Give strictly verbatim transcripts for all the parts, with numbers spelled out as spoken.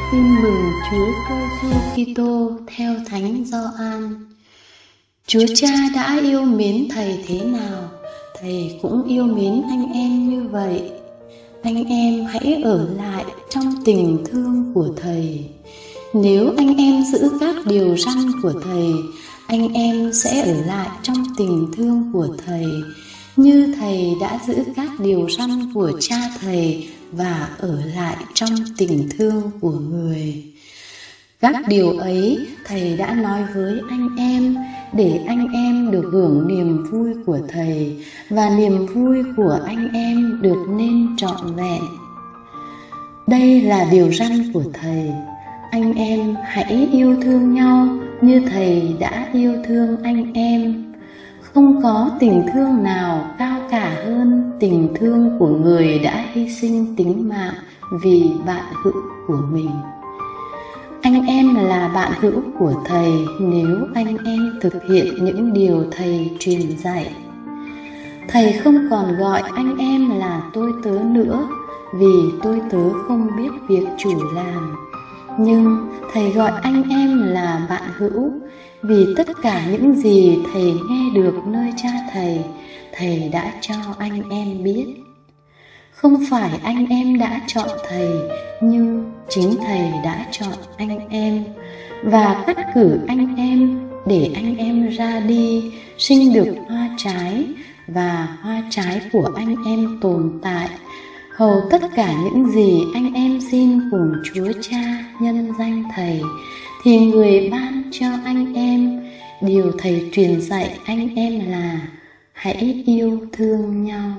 Tin mừng Chúa Giêsu Kitô theo Thánh Gioan. Chúa Cha đã yêu mến Thầy thế nào, Thầy cũng yêu mến anh em như vậy. Anh em hãy ở lại trong tình thương của Thầy. Nếu anh em giữ các điều răn của Thầy, anh em sẽ ở lại trong tình thương của Thầy, như Thầy đã giữ các điều răn của Cha Thầy và ở lại trong tình thương của người. Các điều ấy Thầy đã nói với anh em, để anh em được hưởng niềm vui của Thầy, và niềm vui của anh em được nên trọn vẹn. Đây là điều răn của Thầy: anh em hãy yêu thương nhau như Thầy đã yêu thương anh em. Không có tình thương nào cao cả hơn tình thương của người đã hy sinh tính mạng vì bạn hữu của mình. Anh em là bạn hữu của Thầy nếu anh em thực hiện những điều Thầy truyền dạy. Thầy không còn gọi anh em là tôi tớ nữa, vì tôi tớ không biết việc chủ làm. Nhưng Thầy gọi anh em là bạn hữu, vì tất cả những gì Thầy nghe được nơi Cha Thầy, Thầy đã cho anh em biết. Không phải anh em đã chọn Thầy, nhưng chính Thầy đã chọn anh em và cắt cử anh em để anh em ra đi sinh được hoa trái, và hoa trái của anh em tồn tại, hầu tất cả những gì anh em xin cùng Chúa Cha nhân danh Thầy thì người ban cho anh em. Điều Thầy truyền dạy anh em là hãy yêu thương nhau.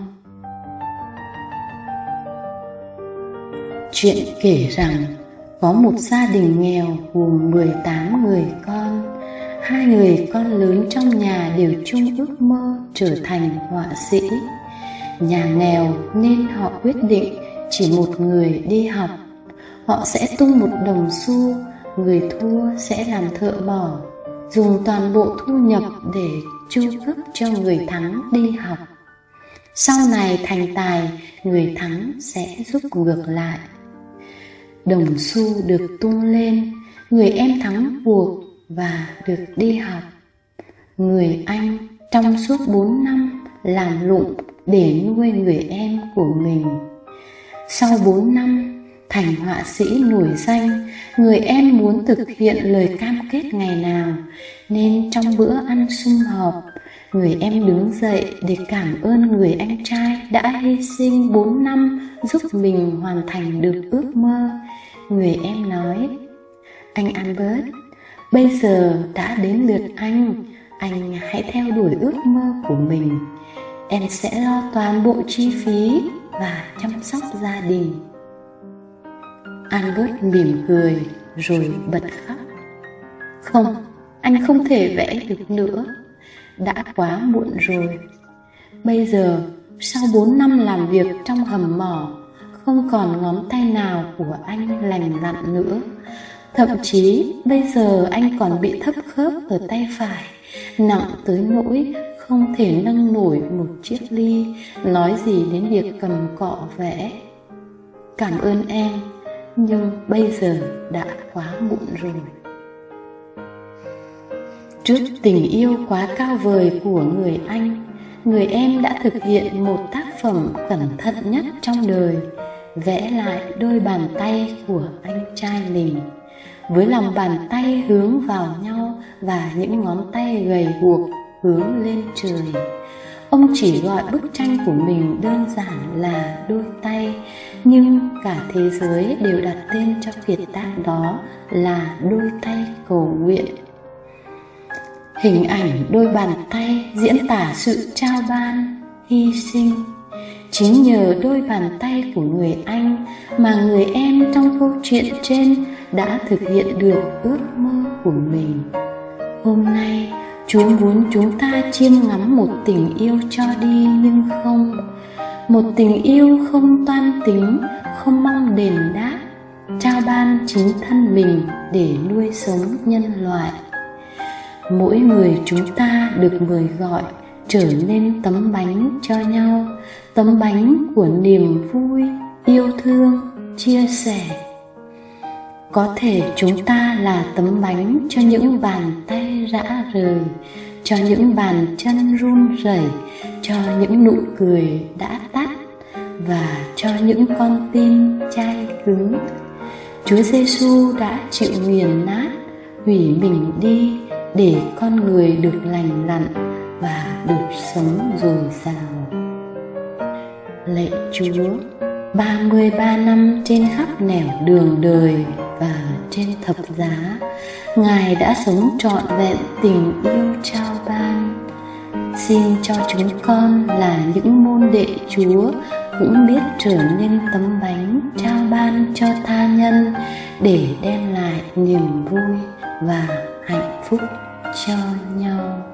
Chuyện kể rằng có một gia đình nghèo gồm mười tám người con. Hai người con lớn trong nhà đều chung ước mơ trở thành họa sĩ. Nhà nghèo nên họ quyết định chỉ một người đi học. Họ sẽ tung một đồng xu, người thua sẽ làm thợ mỏ, dùng toàn bộ thu nhập để chu cấp cho người thắng đi học. Sau này thành tài, người thắng sẽ giúp ngược lại. Đồng xu được tung lên, người em thắng buộc và được đi học. Người anh trong suốt bốn năm làm lụng để nuôi người em của mình. Sau bốn năm, thành họa sĩ nổi danh, người em muốn thực hiện lời cam kết ngày nào, nên trong bữa ăn sum họp, người em đứng dậy để cảm ơn người anh trai đã hy sinh bốn năm giúp mình hoàn thành được ước mơ. Người em nói: anh Albert, bây giờ đã đến lượt anh, anh hãy theo đuổi ước mơ của mình. Em sẽ lo toàn bộ chi phí và chăm sóc gia đình. Albert mỉm cười rồi bật khóc. Không, anh không thể vẽ được nữa. Đã quá muộn rồi. Bây giờ, sau bốn năm làm việc trong hầm mỏ, không còn ngón tay nào của anh lành lặn nữa. Thậm chí bây giờ anh còn bị thấp khớp ở tay phải, nặng tới nỗi không thể nâng nổi một chiếc ly, nói gì đến việc cầm cọ vẽ. Cảm ơn em, nhưng bây giờ đã quá muộn rồi. Trước tình yêu quá cao vời của người anh, người em đã thực hiện một tác phẩm cẩn thận nhất trong đời, vẽ lại đôi bàn tay của anh trai mình, với lòng bàn tay hướng vào nhau và những ngón tay gầy guộc hướng lên trời. Ông chỉ gọi bức tranh của mình đơn giản là đôi tay, nhưng cả thế giới đều đặt tên cho kiệt tác đó là đôi tay cầu nguyện. Hình ảnh đôi bàn tay diễn tả sự trao ban, hy sinh. Chính nhờ đôi bàn tay của người anh mà người em trong câu chuyện trên đã thực hiện được ước mơ của mình. Hôm nay, Chúa muốn chúng ta chiêm ngắm một tình yêu cho đi nhưng không, một tình yêu không toan tính, không mong đền đáp, trao ban chính thân mình để nuôi sống nhân loại. Mỗi người chúng ta được mời gọi trở nên tấm bánh cho nhau, tấm bánh của niềm vui, yêu thương, chia sẻ. Có thể chúng ta là tấm bánh cho những bàn tay rã rời, cho những bàn chân run rẩy, cho những nụ cười đã tắt, và cho những con tim chai cứng. Chúa Giêsu đã chịu nghiền nát, hủy mình đi để con người được lành lặn và được sống dồi dào. Lạy Chúa, ba mươi ba năm trên khắp nẻo đường đời và trên thập giá, Ngài đã sống trọn vẹn tình yêu trao ban. Xin cho chúng con là những môn đệ Chúa cũng biết trở nên tấm bánh trao ban cho tha nhân để đem lại niềm vui và hạnh phúc cho nhau.